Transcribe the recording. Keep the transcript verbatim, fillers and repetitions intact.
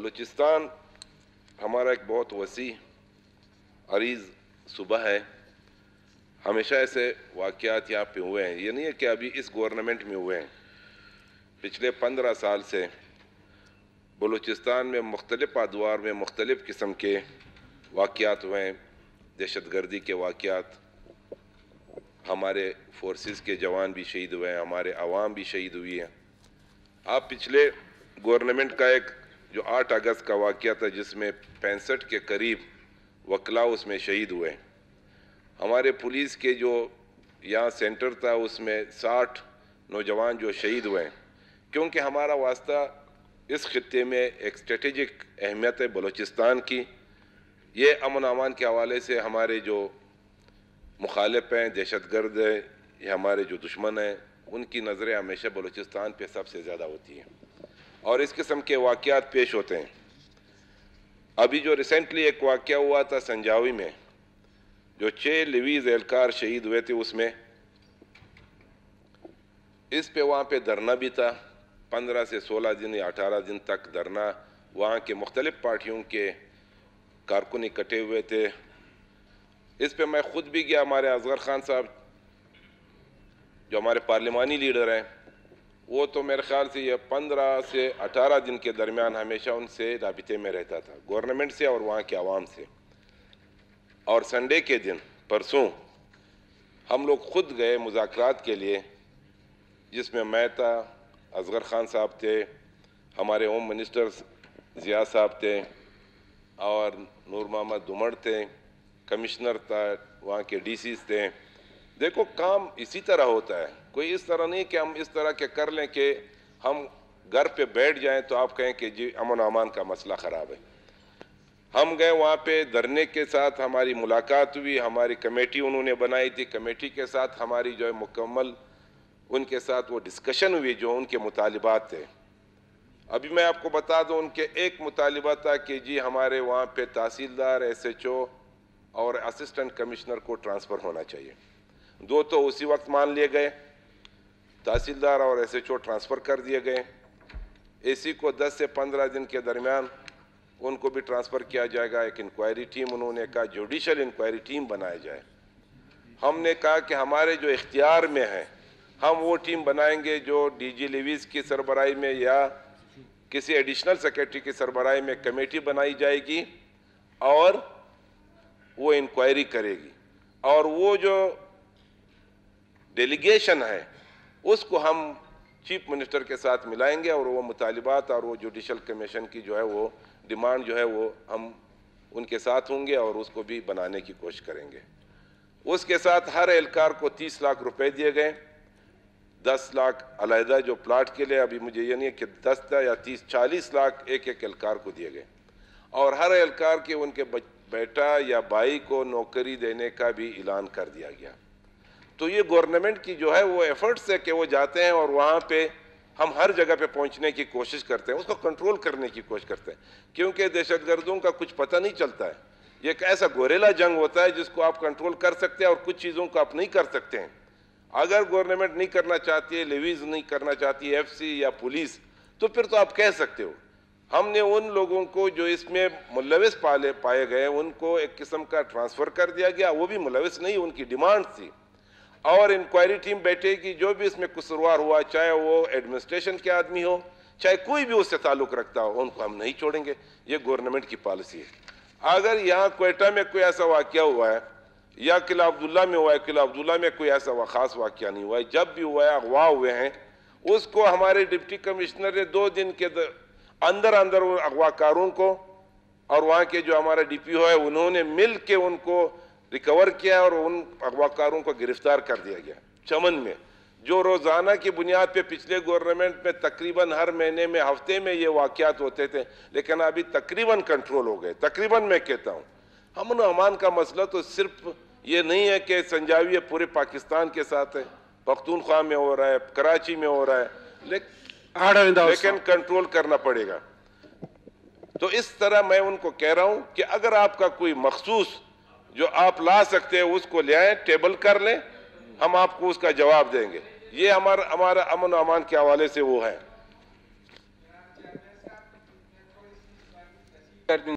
بلوچستان ہمارا ایک بہت وسیع عریض صوبہ ہے. ہمیشہ ایسے واقعات یہاں پہ ہوئے ہیں. یہ نہیں ہے کہ ابھی اس گورنمنٹ میں ہوئے ہیں. پچھلے پندرہ سال سے بلوچستان میں مختلف ادوار میں مختلف قسم کے واقعات ہوئے ہیں. دہشت گردی کے واقعات، ہمارے فورسز کے جوان بھی شہید ہوئے ہیں، ہمارے عوام بھی شہید ہوئی ہیں. آپ پچھلے گورنمنٹ کا ایک جو آٹھ اگست کا واقعہ تھا جس میں پینسٹھ کے قریب وکلاء اس میں شہید ہوئے. ہمارے پولیس کے جو یہاں سینٹر تھا اس میں ساٹھ نوجوان جو شہید ہوئے ہیں. کیونکہ ہمارا واسطہ اس خطے میں ایک اسٹریٹجک اہمیت ہے بلوچستان کی. یہ امن و امان کے حوالے سے ہمارے جو مخالف ہیں، دہشت گرد ہیں، یہ ہمارے جو دشمن ہیں، ان کی نظریں ہمیشہ بلوچستان پہ سب سے زیادہ ہوتی ہیں اور اس قسم کے واقعات پیش ہوتے ہیں. ابھی جو ریسنٹلی ایک واقعہ ہوا تھا سنجاوی میں، جو چھ لیویز اہلکار شہید ہوئے تھے، اس میں اس پہ وہاں پہ دھرنا بھی تھا. پندرہ سے سولہ دن یا اٹھارہ دن تک دھرنا، وہاں کے مختلف پارٹیوں کے کارکن اکٹھے ہوئے تھے. اس پہ میں خود بھی گیا. ہمارے اصغر خان صاحب جو ہمارے پارلیمانی لیڈر ہیں، وہ تو میرے خیال سے یہ پندرہ سے اٹھارہ دن کے درمیان ہمیشہ ان سے رابطے میں رہتا تھا، گورنمنٹ سے اور وہاں کے عوام سے. اور سنڈے کے دن پرسوں ہم لوگ خود گئے مذاکرات کے لیے، جس میں میں تھا، اصغر خان صاحب تھے، ہمارے ہوم منسٹر ضیاء صاحب تھے اور نور محمد دمڑ تھے، کمشنر تھا، وہاں کے ڈی سیز تھے. دیکھو کام اسی طرح ہوتا ہے. کوئی اس طرح نہیں کہ ہم اس طرح کے کر لیں کہ ہم گھر پہ بیٹھ جائیں تو آپ کہیں کہ جی امن و امان کا مسئلہ خراب ہے. ہم گئے وہاں پہ دھرنے کے ساتھ، ہماری ملاقات ہوئی، ہماری کمیٹی انہوں نے بنائی تھی، کمیٹی کے ساتھ ہماری جو ہے مکمل ان کے ساتھ وہ ڈسکشن ہوئی جو ان کے مطالبات تھے. ابھی میں آپ کو بتا دوں، ان کے ایک مطالبہ تھا کہ جی ہمارے وہاں پہ تحصیلدار، ایس ایچ او اور اسسٹنٹ کمشنر کو ٹرانسفر ہونا چاہیے. دو تو اسی وقت مان لیے گئے، تحصیلدار اور ایس ایچ او ٹرانسفر کر دیے گئے. اے سی کو دس سے پندرہ دن کے درمیان ان کو بھی ٹرانسفر کیا جائے گا. ایک انکوائری ٹیم انہوں نے کہا جوڈیشل انکوائری ٹیم بنایا جائے. ہم نے کہا کہ ہمارے جو اختیار میں ہیں ہم وہ ٹیم بنائیں گے جو ڈی جی لیویز کی سربراہی میں یا کسی ایڈیشنل سیکریٹری کی سربراہی میں کمیٹی بنائی جائے گی اور وہ انکوائری کرے گی. اور وہ جو ڈیلیگیشن ہے اس کو ہم چیف منسٹر کے ساتھ ملائیں گے اور وہ مطالبات اور وہ جوڈیشل کمیشن کی جو ہے وہ ڈیمانڈ جو ہے وہ ہم ان کے ساتھ ہوں گے اور اس کو بھی بنانے کی کوشش کریں گے. اس کے ساتھ ہر اہلکار کو تیس لاکھ روپے دیے گئے. دس لاکھ علیحدہ جو پلاٹ کے لیے، ابھی مجھے یہ نہیں ہے کہ دس تھا یا تیس، چالیس لاکھ ایک ایک اہلکار کو دیے گئے. اور ہر اہلکار کے ان کے بیٹا یا بھائی کو نوکری دینے کا بھی اعلان کر دیا گیا. تو یہ گورنمنٹ کی جو ہے وہ ایفرٹس ہے کہ وہ جاتے ہیں اور وہاں پہ ہم ہر جگہ پہ پہنچنے کی کوشش کرتے ہیں، اس کو کنٹرول کرنے کی کوشش کرتے ہیں. کیونکہ دہشت گردوں کا کچھ پتہ نہیں چلتا ہے. یہ ایک ایسا گوریلا جنگ ہوتا ہے جس کو آپ کنٹرول کر سکتے ہیں اور کچھ چیزوں کو آپ نہیں کر سکتے ہیں. اگر گورنمنٹ نہیں کرنا چاہتی ہے، لیویز نہیں کرنا چاہتی ہے، ایف سی یا پولیس، تو پھر تو آپ کہہ سکتے ہو. ہم نے ان لوگوں کو جو اس میں ملوث پالے پائے گئے ان کو ایک قسم کا ٹرانسفر کر دیا گیا. وہ بھی ملوث نہیں، ان کی ڈیمانڈ تھی. اور انکوائری ٹیم بیٹھے گی، جو بھی اس میں قصوروار ہوا، چاہے وہ ایڈمنسٹریشن کے آدمی ہو، چاہے کوئی بھی اس سے تعلق رکھتا ہو، ان کو ہم نہیں چھوڑیں گے. یہ گورنمنٹ کی پالیسی ہے. اگر یہاں کوئٹہ میں کوئی ایسا واقعہ ہوا ہے یا قلعہ عبداللہ میں ہوا ہے، قلعہ عبداللہ میں کوئی ایسا خاص واقعہ نہیں ہوا ہے، جب بھی ہوا ہے اغوا ہوئے ہیں، اس کو ہمارے ڈپٹی کمشنر نے دو دن کے اندر اندر ان اغوا کاروں کو اور وہاں کے جو ہمارا ڈی پی او ہے انہوں نے مل کے ان کو ریکور کیا اور ان اغوا کاروں کو گرفتار کر دیا گیا. چمن میں جو روزانہ کی بنیاد پہ پچھلے گورنمنٹ میں تقریباً ہر مہینے میں، ہفتے میں یہ واقعات ہوتے تھے، لیکن ابھی تقریباً کنٹرول ہو گئے. تقریباً میں کہتا ہوں. امن و امان کا مسئلہ تو صرف یہ نہیں ہے کہ سنجاوی پورے پاکستان کے ساتھ ہے، پختونخوا میں ہو رہا ہے، کراچی میں ہو رہا ہے، لیکن کنٹرول کرنا پڑے گا. تو اس طرح میں ان کو کہہ رہا ہوں کہ اگر آپ کا کوئی مخصوص جو آپ لا سکتے ہیں اس کو لے آئیں، ٹیبل کر لیں، ہم آپ کو اس کا جواب دیں گے. یہ ہمارا ہمارا امن و امان کے حوالے سے وہ ہے. کرتے